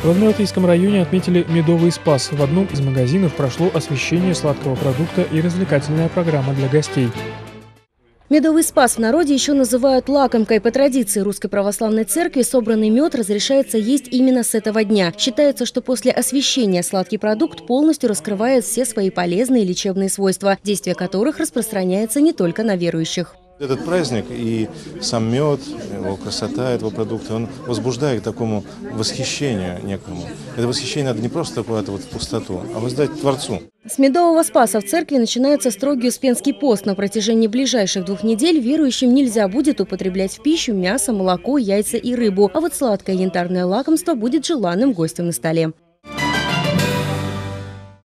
В Адмиралтейском районе отметили медовый спас. В одном из магазинов прошло освещение сладкого продукта и развлекательная программа для гостей. Медовый спас в народе еще называют лакомкой. По традиции Русской Православной Церкви собранный мед разрешается есть именно с этого дня. Считается, что после освящения сладкий продукт полностью раскрывает все свои полезные и лечебные свойства, действие которых распространяется не только на верующих. Этот праздник и сам мед, его красота этого продукта, он возбуждает к такому восхищению некому. Это восхищение надо не просто куда-то в пустоту, а воздать Творцу. С медового спаса в церкви начинается строгий Успенский пост. На протяжении ближайших 2 недель верующим нельзя будет употреблять в пищу мясо, молоко, яйца и рыбу. А вот сладкое янтарное лакомство будет желанным гостем на столе.